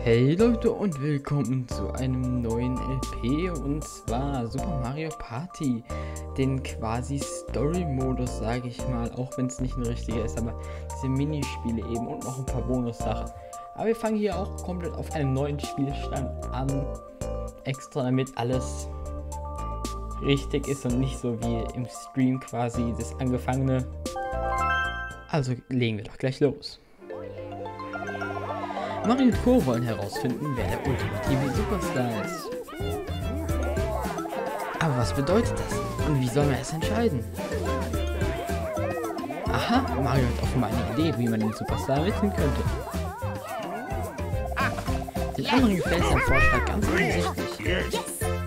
Hey Leute und willkommen zu einem neuen LP und zwar Super Mario Party, den quasi Story-Modus, sage ich mal, auch wenn es nicht ein richtiger ist, aber diese Minispiele eben und noch ein paar Bonussachen. Aber wir fangen hier auch komplett auf einem neuen Spielstand an, extra damit alles richtig ist und nicht so wie im Stream quasi das Angefangene. Also legen wir doch gleich los. Mario und Co. wollen herausfinden, wer der ultimative Superstar ist. Aber was bedeutet das? Und wie soll man es entscheiden? Aha, Mario hat offenbar eine Idee, wie man den Superstar ermitteln könnte. Den anderen gefällt sein Vorschlag ganz offensichtlich.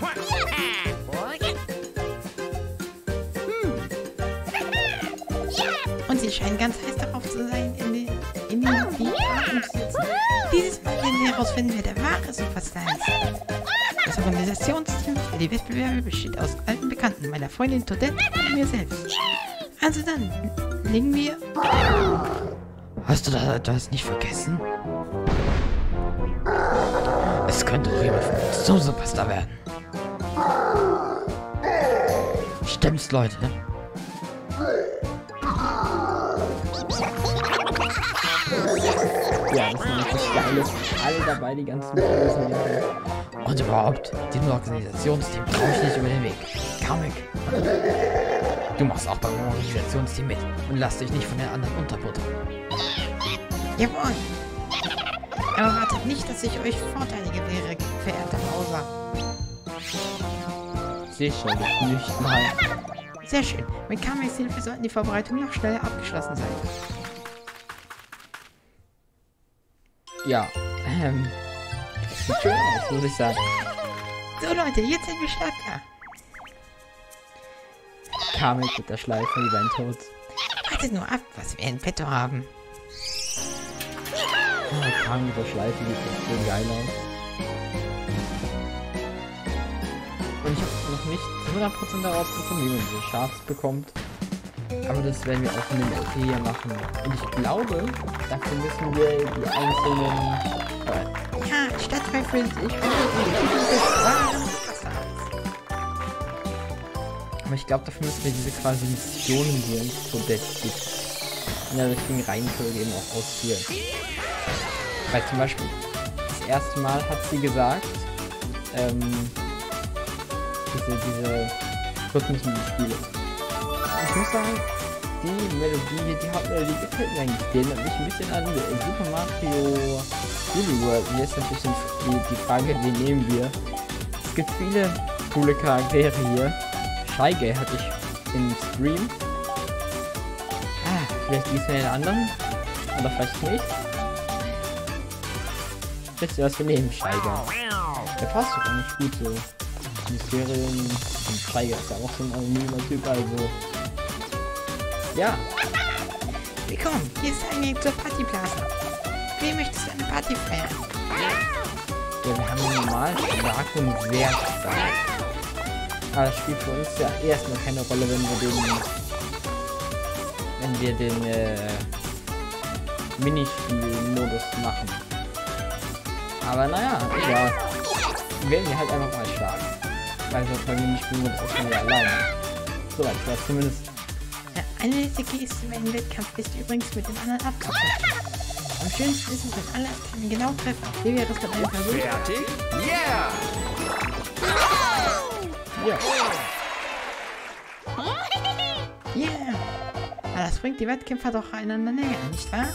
Und sie scheinen ganz heiß darauf zu sein, in die Verhandlung zu sitzen. Dieses Mal werden sie herausfinden, wer der wahre Superstar ist. Das Organisationsteam für die Wettbewerbe besteht aus alten Bekannten, meiner Freundin Toadette und mir selbst. Also dann, legen wir... Hast du das nicht vergessen? Es könnte doch jemand von uns zum Superstar werden. Stimmt's, Leute? Ja, das ist richtig geil. Alle dabei, die ganzen Bösen. Und überhaupt, dem Organisationsteam traue ich nicht über den Weg. Kamek. Du machst auch beim Organisationsteam mit und lass dich nicht von den anderen unterbuttern. Jawohl. Aber wartet nicht, dass ich euch Vorteile gewähre, verehrter Bowser. Sicherlich nicht mal. Sehr schön. Mit Kameks Hilfe sollten die Vorbereitungen noch schneller abgeschlossen sein. Ja, sieht schön aus, muss ich sagen. So Leute, jetzt sind wir startklar. Kamek mit der Schleife, die beiden tot. Wartet nur ab, was wir in petto haben. Oh, Kamek mit der Schleife, die sieht so geil aus. Und ich habe noch nicht 100% herausgefunden, wie man diese Schafs bekommt. Aber das werden wir auch in dem LP hier machen. Und ich glaube, dafür müssen wir die einzelnen... Ja, Stadtteufel, Aber ich glaube, dafür müssen wir diese quasi Missionen, die uns Toadette gibt, in der richtigen Reihenfolge eben auch ausführen. Weil zum Beispiel, das erste Mal hat sie gesagt, diese Rhythmus-Spiele. Ich muss sagen, die Melodie, die Hauptmelodie gefällt mir eigentlich. Die erinnert mich ein bisschen an Super Mario World. Und jetzt natürlich die Frage, wen nehmen wir? Es gibt viele coole Charaktere hier. Shy Guy hatte ich im Stream. Vielleicht diesmal den anderen. Oder vielleicht nicht. Wisst ihr, was wir nehmen? Shy Guy. Der passt doch eigentlich gut so. Mysterium und Shy Guy ist ja auch so ein anonymer Typ, also. Ja. Willkommen, hier ist der Eingang zur Partyplaza. Wie möchtest du eine Party feiern? Ja, wir haben normal stark und sehr stark. Aber das spielt für uns ja erstmal keine Rolle, wenn wir den Minispiel-Modus machen. Aber naja, egal. Werden wir halt einfach mal stark. Weil so beim Minispiel-Modus ist man ja alleine. Soweit ich weiß zumindest. Eine letzte Geste im Wettkampf ist übrigens mit den anderen abzusprechen. Am schönsten ist es, wenn alle Attacken genau treffen. Wie wäre es mit einem Versuch? Fertig? Yeah! Ja. Yeah! Aber das bringt die Wettkämpfer doch einander näher, nicht wahr?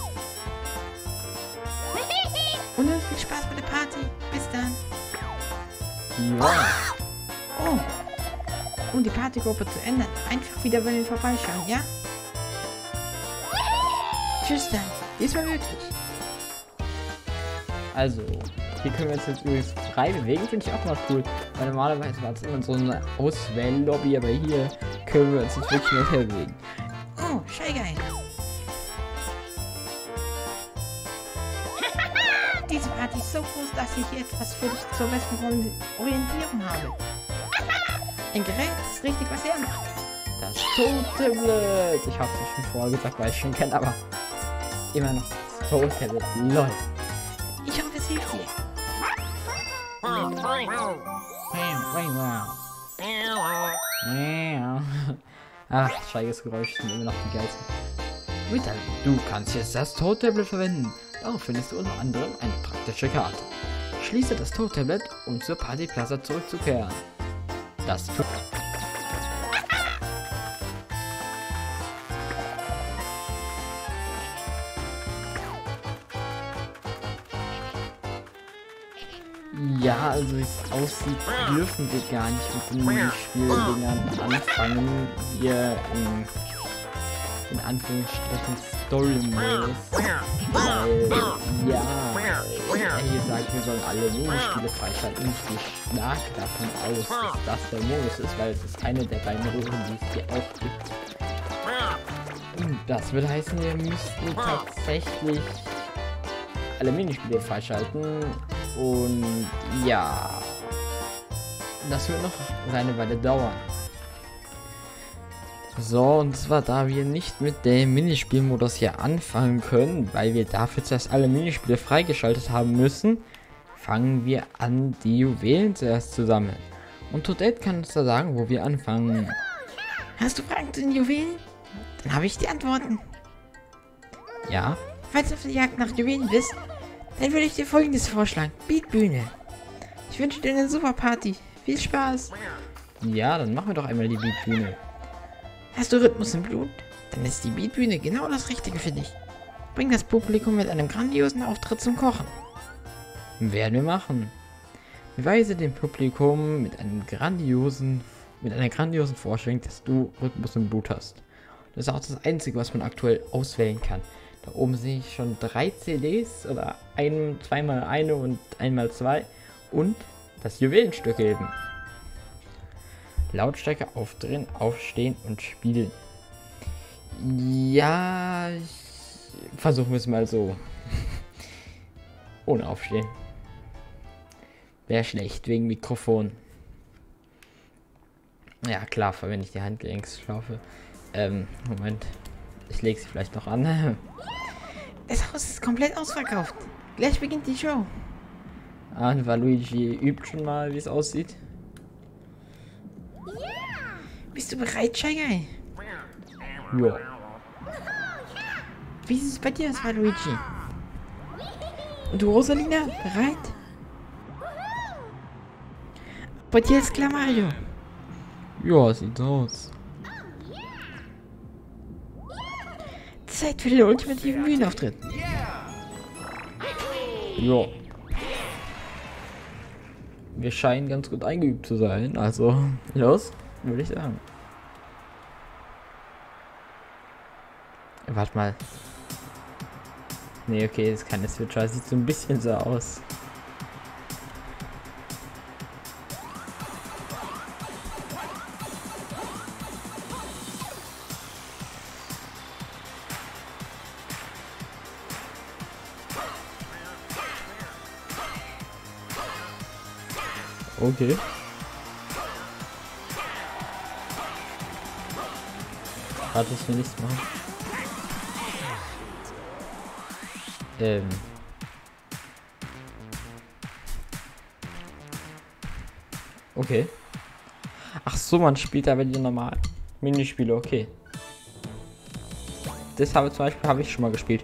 Und nun viel Spaß bei der Party. Bis dann. Ja. Oh! Um die Partygruppe zu ändern, einfach wieder bei denen vorbeischauen, ja? Tschüss dann. Diesmal wirklich. Also, hier können wir uns jetzt übrigens frei bewegen, finde ich auch mal cool. Weil normalerweise war es immer so eine Auswähllobby, aber hier können wir uns jetzt wirklich mehr bewegen. Oh, Shy Guy. Diese Party ist so groß, dass ich hier etwas für dich zur besten Orientierung habe. Ein Gerät ist richtig, was er macht. Das Totem-Tablet. Ich hab's ja schon vorher gesagt, weil ich schon kenne, aber immer noch das Totem-Tablet. Lol. Ich hoffe, es hilft dir. Ach, scheiges Geräusche sind immer noch die geilsten. Mitteilen, du kannst jetzt das Toad-Tablet verwenden. Darauf findest du unter anderem eine praktische Karte. Schließe das Toad-Tablet, um zur Partyplaza zurückzukehren. Das tut. Ja, also wie es aussieht, dürfen wir gar nicht mit den Minispiel-Dingern anfangen. Hier in Anführungsstrichen Story-Modus. Weil, ja, hier sagt, wir sollen alle Minispiele freischalten. Ich schlage davon aus, dass das der Modus ist, weil es ist eine der beiden Modus, die es hier auch gibt. Und das würde heißen, wir müssten tatsächlich alle Minispiele freischalten. Und ja, das wird noch eine Weile dauern. So, und zwar da wir nicht mit dem Minispielmodus hier anfangen können, weil wir dafür zuerst alle Minispiele freigeschaltet haben müssen, fangen wir an, die Juwelen zuerst zu sammeln. Und Toadette kann uns da sagen, wo wir anfangen. Hast du Fragen zu den Juwelen? Dann habe ich die Antworten. Ja? Falls du auf der Jagd nach Juwelen bist, dann würde ich dir Folgendes vorschlagen. Beatbühne. Ich wünsche dir eine super Party. Viel Spaß. Ja, dann machen wir doch einmal die Beatbühne. Hast du Rhythmus im Blut? Dann ist die Beatbühne genau das Richtige für dich. Bring das Publikum mit einem grandiosen Auftritt zum Kochen. Werden wir machen. Beweise dem Publikum mit einer grandiosen Vorstellung, dass du Rhythmus im Blut hast. Das ist auch das Einzige, was man aktuell auswählen kann. Da oben sehe ich schon 3 CDs oder zweimal eine und einmal 2 und das Juwelenstück eben. Lautstärke aufdrehen, aufstehen und spielen. Ja, versuchen wir es mal so. Ohne aufstehen. Wäre schlecht, wegen Mikrofon. Ja klar, verwende ich die Handgelenksschlaufe. Moment. Ich lege sie vielleicht noch an. Das Haus ist komplett ausverkauft. Gleich beginnt die Show. Und Waluigi übt schon mal, wie es aussieht. Bist du bereit, Shy Guy? Ja. Wie ist es bei dir aus, Waluigi? Und du, Rosalina, bereit? Bei dir ist klar, Mario. Ja, sieht so aus. Zeit für den ultimativen Bühnenauftritt. Ja. Wir scheinen ganz gut eingeübt zu sein, also los, würde ich sagen. Warte mal. Nee, okay, das ist keine Switcher, das sieht so ein bisschen so aus. Okay. Warte, ich will nichts machen. Okay. Ach so, man spielt aber die normal Minispiele, okay. Das zum Beispiel habe ich schon mal gespielt.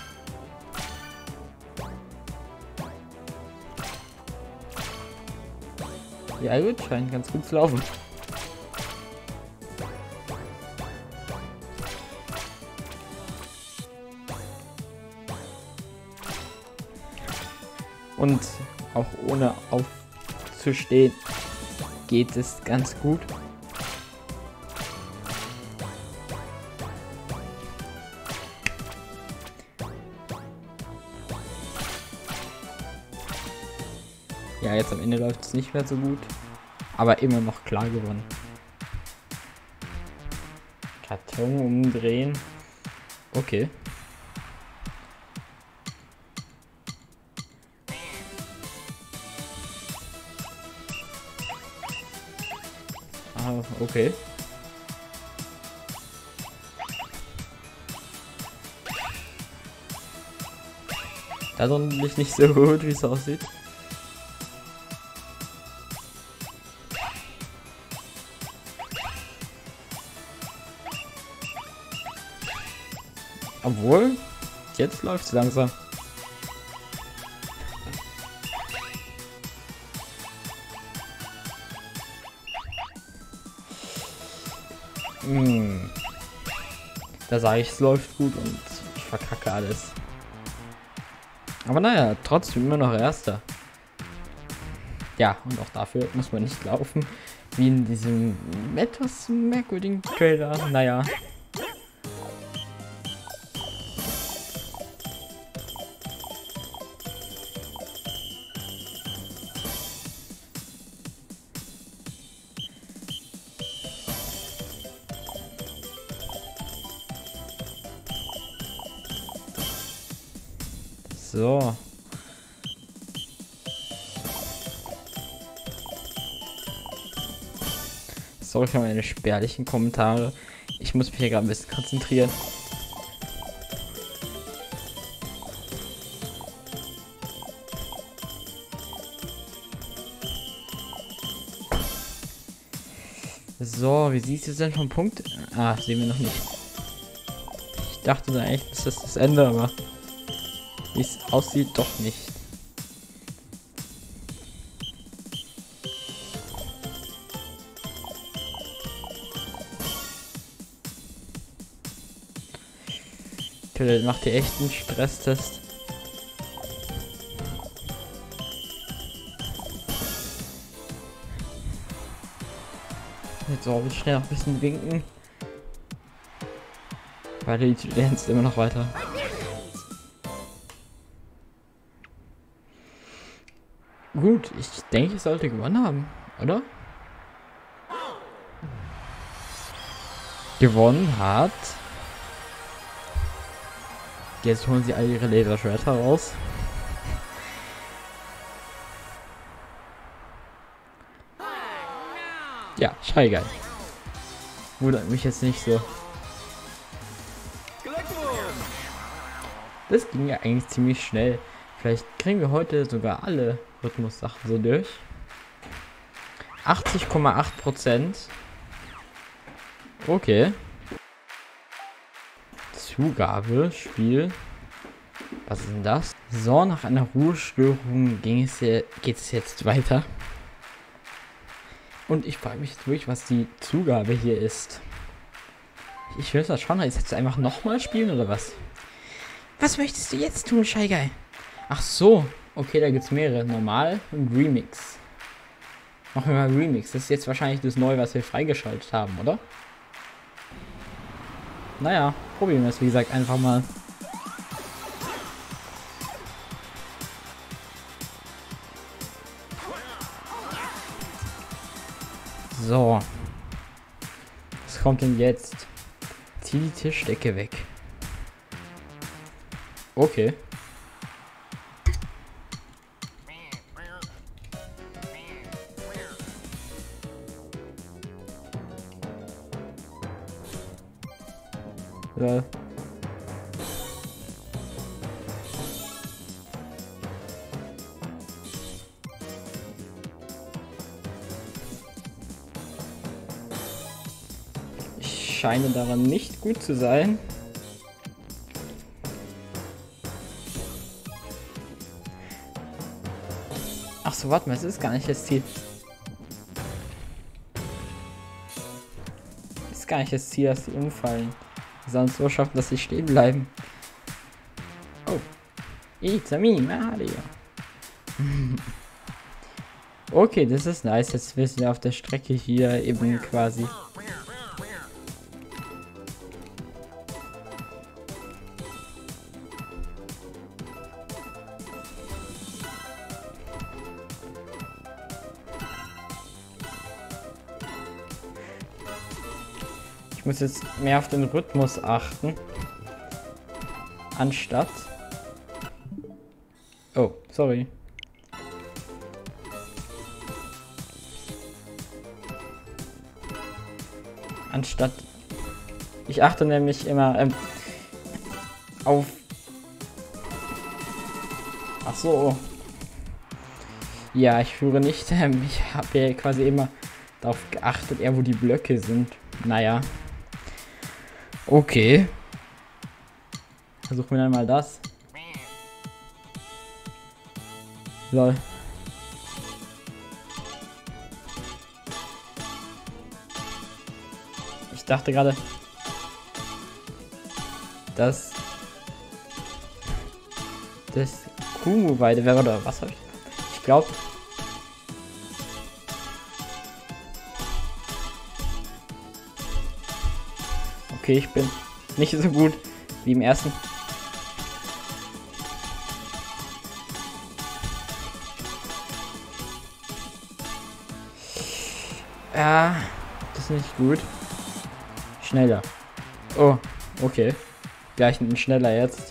Ja gut, scheint ganz gut zu laufen. Und auch ohne aufzustehen geht es ganz gut. Ja, jetzt am Ende läuft es nicht mehr so gut, aber immer noch klar gewonnen. Karton umdrehen. Okay. Ah, okay. Das ist nicht so gut, wie es aussieht. Obwohl, jetzt läuft es langsam. Da sage ich, es läuft gut und ich verkacke alles. Aber naja, trotzdem immer noch Erster. Ja, und auch dafür muss man nicht laufen, wie in diesem etwas merkwürdigen Trailer. Naja. So. Sorry für meine spärlichen Kommentare. Ich muss mich hier gerade ein bisschen konzentrieren. So, wie sieht es denn vom Punkt? Ah, sehen wir noch nicht. Ich dachte da echt, ist das Ende, aber wie es aussieht, doch nicht. Okay, macht ihr echt einen Stresstest? Jetzt soll ich schnell noch ein bisschen winken. Weil die lernst immer noch weiter. Gut, ich denke, ich sollte gewonnen haben, oder? Gewonnen hat. Jetzt holen sie alle ihre Laserschwerter raus. Ja, Shy Guy. Wundert mich jetzt nicht so. Das ging ja eigentlich ziemlich schnell. Vielleicht kriegen wir heute sogar alle Rhythmus-Sachen so durch. 80,8%. Okay. Zugabe, Spiel. Was ist denn das? So, nach einer Ruhestörung geht's jetzt weiter. Und ich frage mich jetzt wirklich, was die Zugabe hier ist. Ich will das schon. Jetzt einfach nochmal spielen oder was? Was möchtest du jetzt tun, Shy Guy? Ach so. Okay, da gibt es mehrere. Normal und Remix. Machen wir mal Remix. Das ist jetzt wahrscheinlich das Neue, was wir freigeschaltet haben, oder? Naja, probieren wir es, wie gesagt, einfach mal. So. Was kommt denn jetzt? Zieh die Tischdecke weg. Okay. Ja. Ich scheine daran nicht gut zu sein. Ach so, warte mal, es ist gar nicht das Ziel. Ist gar nicht das Ziel, dass sie umfallen. Sonst so schaffen, dass sie stehen bleiben. Oh. It's a me, Mario. Okay, das ist nice. Jetzt wissen wir auf der Strecke hier eben quasi. Ich muss jetzt mehr auf den Rhythmus achten. Anstatt. Oh, sorry. Anstatt. Ich achte nämlich immer auf. Ach so. Ja, ich führe nicht. Ich habe ja quasi immer darauf geachtet, eher wo die Blöcke sind. Naja. Okay. Versuchen wir dann mal das. Lol. Ich dachte gerade, dass das Kumu-Weide wäre, oder was habe ich? Ich glaube. Okay, ich bin nicht so gut wie im ersten. Ja, das ist nicht gut. Schneller. Oh, okay. Gleich ein schneller jetzt.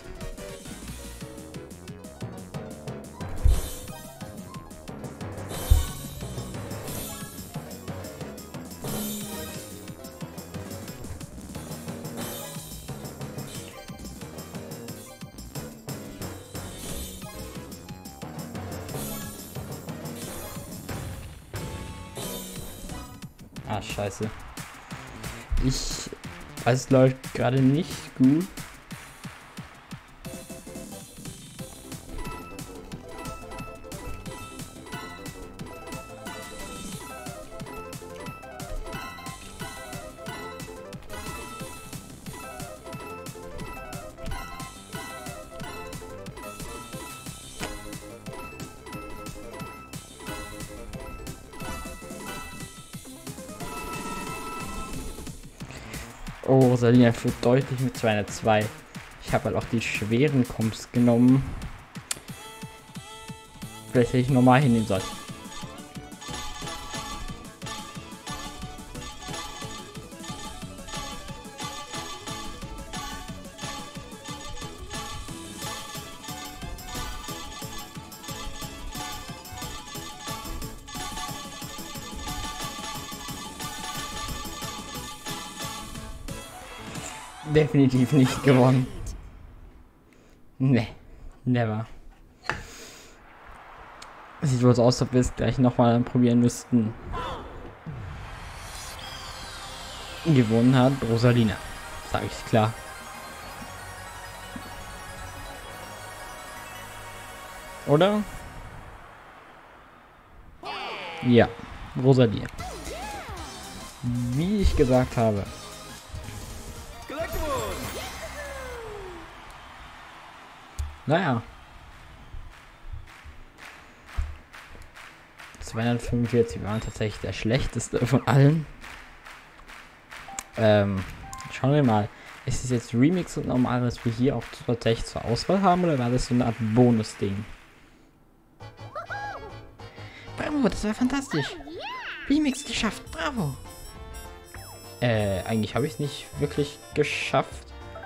Ah, scheiße. Es läuft gerade nicht gut. Oh, Rosalina führt deutlich mit 202. Ich habe halt auch die schweren Komps genommen. Vielleicht hätte ich normal hinnehmen sollen. Definitiv nicht gewonnen. Ne, never. Sieht wohl so aus, ob wir es gleich nochmal probieren müssten. Gewonnen hat Rosalina. Sag ich klar. Oder? Ja, Rosalina. Wie ich gesagt habe. Naja. 245 waren tatsächlich der schlechteste von allen. Schauen wir mal. Ist es jetzt Remix und normal, was wir hier auch tatsächlich zur Auswahl haben, oder war das so eine Art Bonus-Ding? Bravo, das war fantastisch. Remix geschafft, bravo. Eigentlich habe ich es nicht wirklich geschafft.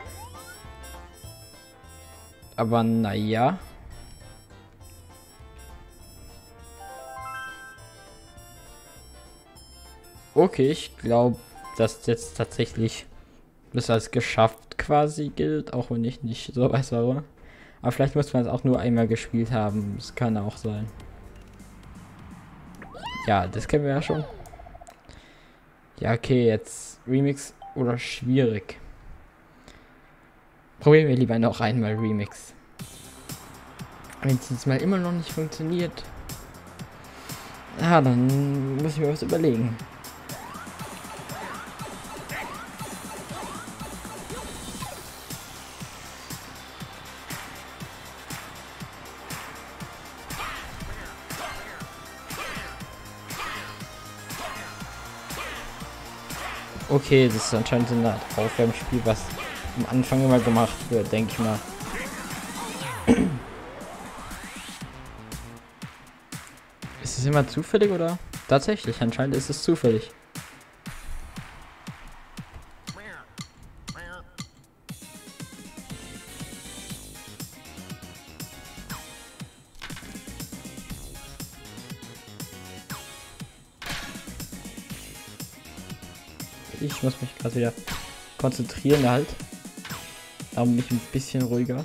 Aber naja. Okay, ich glaube, dass jetzt tatsächlich das als geschafft quasi gilt, auch wenn ich nicht so weiß warum. Aber vielleicht muss man es auch nur einmal gespielt haben. Das kann auch sein. Ja, das kennen wir ja schon. Ja, okay, jetzt Remix oder schwierig. Probieren wir lieber noch einmal Remix. Wenn es jetzt mal immer noch nicht funktioniert, dann muss ich mir was überlegen. Okay, das ist anscheinend so eine Art Aufwärmspiel, was am Anfang immer gemacht wird, denke ich mal. Ist es immer zufällig oder? Tatsächlich, anscheinend ist es zufällig. Ich muss mich gerade wieder konzentrieren halt. Darum bin ich ein bisschen ruhiger.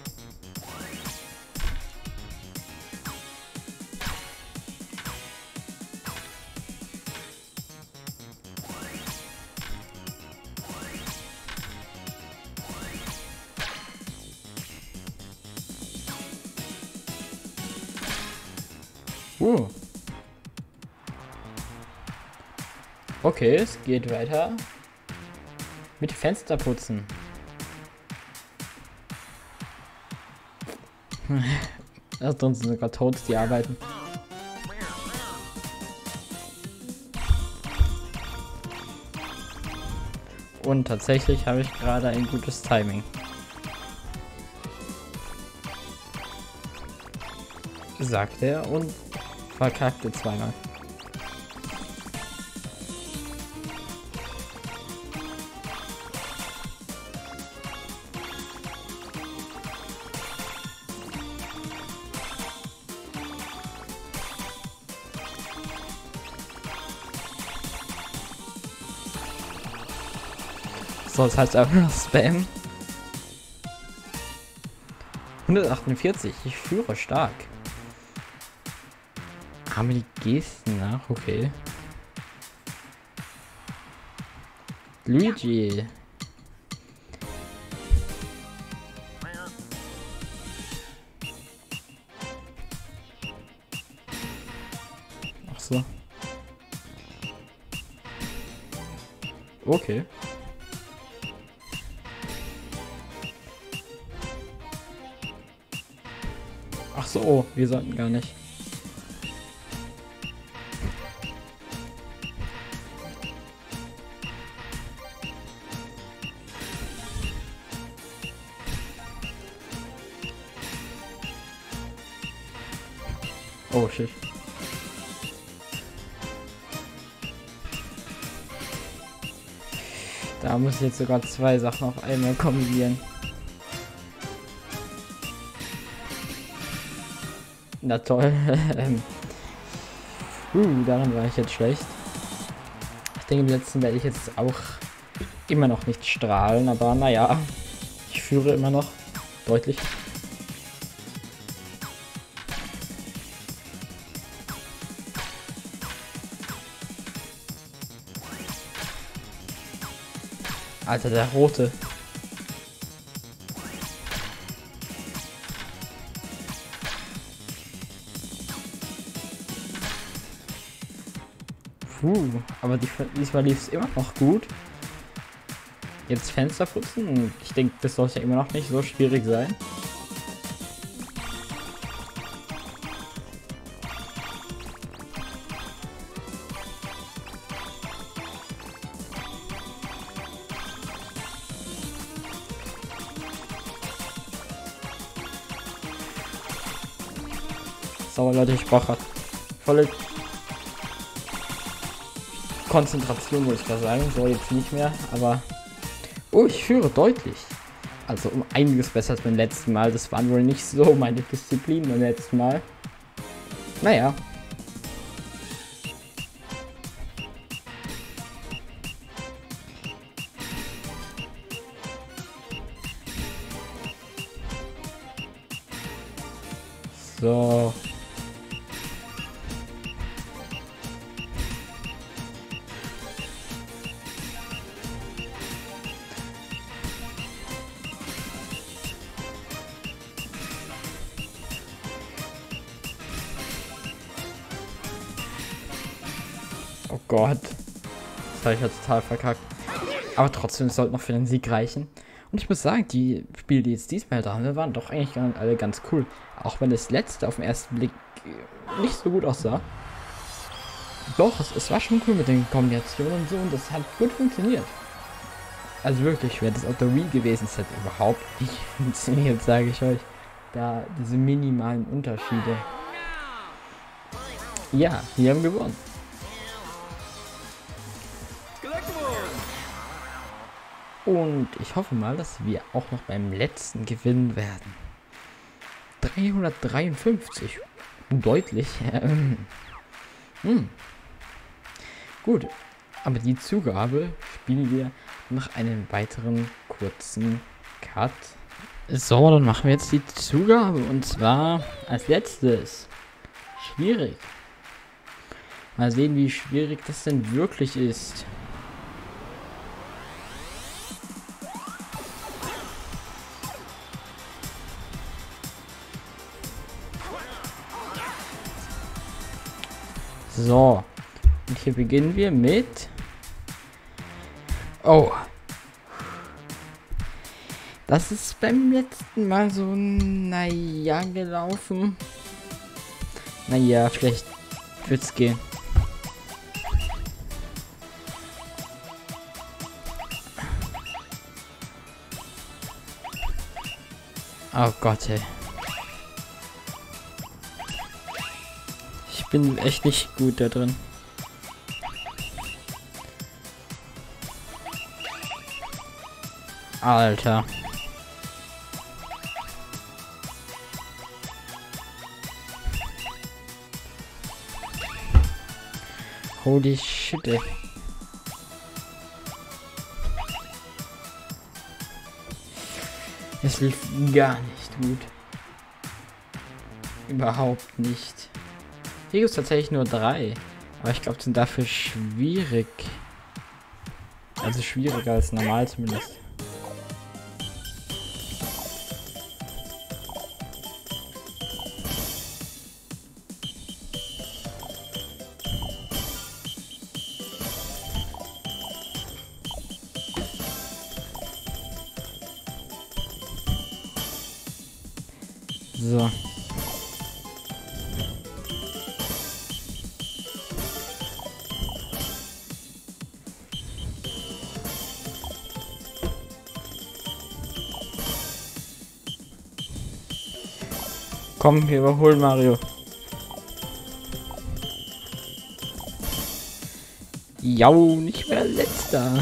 Okay, es geht weiter. Mit Fenster putzen. Da drin sind sogar Toads, die arbeiten. Und tatsächlich habe ich gerade ein gutes Timing. Sagt er und verkackte zweimal. So, das heißt einfach nur Spam. 148, ich führe stark. Haben wir die Gesten nach? Okay. Luigi. Ach so. Okay. Ach so, wir sollten gar nicht. Oh shit. Da muss ich jetzt sogar zwei Sachen auf einmal kombinieren. Na toll. Daran war ich jetzt schlecht. Ich denke, im letzten werde ich jetzt auch immer noch nicht strahlen, aber naja, ich führe immer noch deutlich. Alter, der rote. Aber diesmal lief es immer noch gut. Jetzt Fenster putzen. Ich denke, das sollte ja immer noch nicht so schwierig sein. So, Leute, ich brauche volle Konzentration, muss ich da sagen. So, jetzt nicht mehr, aber... Oh, ich führe deutlich. Also um einiges besser als beim letzten Mal. Das waren wohl nicht so meine Disziplinen beim letzten Mal. Naja. So. Oh Gott. Das habe ich ja total verkackt. Aber trotzdem, es sollte noch für den Sieg reichen. Und ich muss sagen, die Spiele, die jetzt diesmal da haben, waren doch eigentlich alle ganz cool. Auch wenn das letzte auf den ersten Blick nicht so gut aussah. Doch, es war schon cool mit den Kombinationen und so und das hat gut funktioniert. Also wirklich, wäre das auf der Wii gewesen, das hätte überhaupt nicht funktioniert, sage ich euch. Da diese minimalen Unterschiede. Ja, wir haben gewonnen. Und ich hoffe mal, dass wir auch noch beim letzten gewinnen werden. 353. Deutlich. Gut. Aber die Zugabe spielen wir nach einem weiteren kurzen Cut. So, dann machen wir jetzt die Zugabe. Und zwar als letztes. Schwierig. Mal sehen, wie schwierig das denn wirklich ist. So. Und hier beginnen wir mit... Oh. Das ist beim letzten Mal so, naja, gelaufen. Naja, vielleicht wird's gehen. Oh Gott, ey. Ich bin echt nicht gut da drin. Alter. Holy shit, ey. Es lief gar nicht gut. Überhaupt nicht. Hier gibt es tatsächlich nur 3. Aber ich glaube, sind dafür schwierig. Also schwieriger als normal zumindest. So. Komm, wir überholen Mario. Jau, nicht mehr letzter.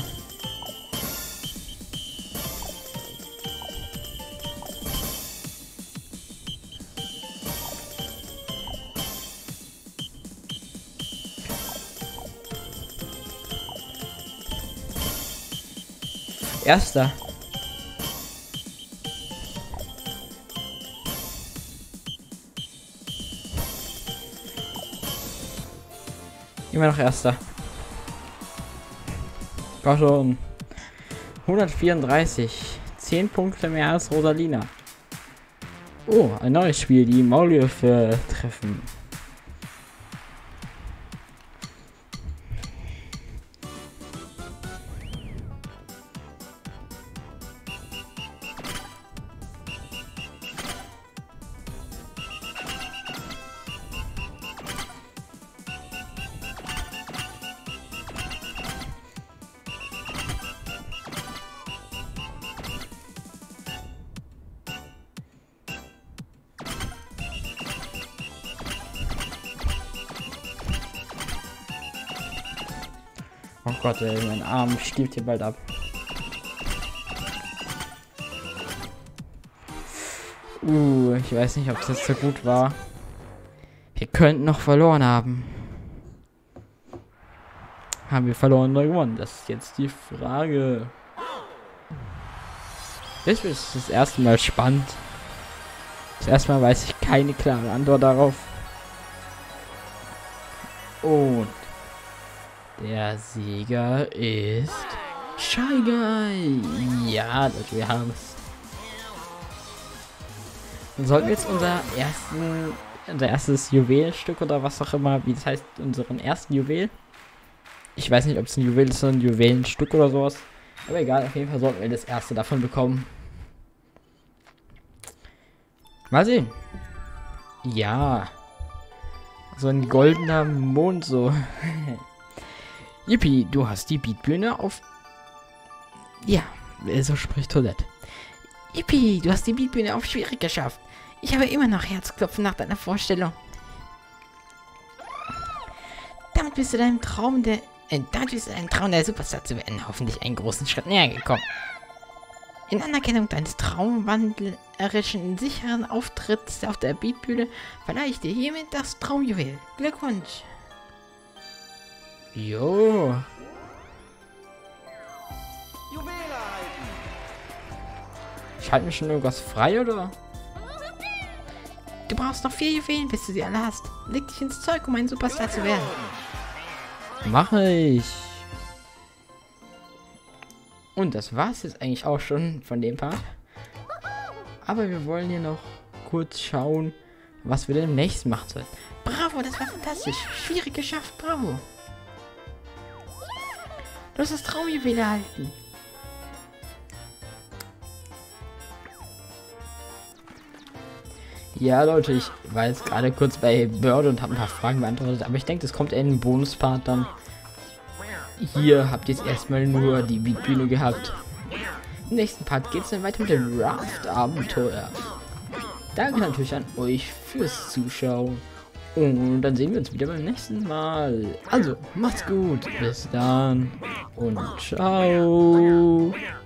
Erster. Immer noch Erster. War schon 134. 10 Punkte mehr als Rosalina. Oh, ein neues Spiel, die Maulwürfe treffen. Oh Gott, ey, mein Arm stirbt hier bald ab. Ich weiß nicht, ob das so gut war. Wir könnten noch verloren haben. Haben wir verloren oder gewonnen? Das ist jetzt die Frage. Das ist das erste Mal spannend. Das erste Mal weiß ich keine klare Antwort darauf. Und der Sieger ist Shy Guy. Ja, wir haben es. Dann sollten wir jetzt unser erstes Juwelenstück oder was auch immer, wie das heißt, unseren ersten Juwel. Ich weiß nicht, ob es ein Juwel ist oder ein Juwelenstück oder sowas. Aber egal, auf jeden Fall sollten wir das erste davon bekommen. Mal sehen. Ja. So ein goldener Mond so. Yippie, du hast die Beatbühne auf... Ja, so spricht Toilette. Yippie, du hast die Beatbühne auf schwierig geschafft. Ich habe immer noch Herzklopfen nach deiner Vorstellung. Damit bist du deinem Traum der Superstar zu werden hoffentlich einen großen Schritt näher gekommen. In Anerkennung deines traumwandlerischen, sicheren Auftritts auf der Beatbühne verleihe ich dir hiermit das Traumjuwel. Glückwunsch! Jo. Schalten wir schon irgendwas frei, oder? Du brauchst noch 4 Juwelen, bis du sie alle hast. Leg dich ins Zeug, um ein Superstar zu werden. Mache ich. Und das war's jetzt eigentlich auch schon von dem Part. Aber wir wollen hier noch kurz schauen, was wir demnächst machen sollen. Bravo, das war fantastisch. Schwierig geschafft, bravo. Du hast das Traumjuwel erhalten. Ja, Leute, ich war jetzt gerade kurz bei Bird und habe ein paar Fragen beantwortet, aber ich denke, das kommt eher in den Bonuspart dann. Hier habt ihr jetzt erstmal nur die Beatbühne gehabt. Im nächsten Part geht es dann weiter mit dem Raft-Abenteuer. Danke natürlich an euch fürs Zuschauen. Und dann sehen wir uns wieder beim nächsten Mal. Also, macht's gut. Bis dann. Und ciao.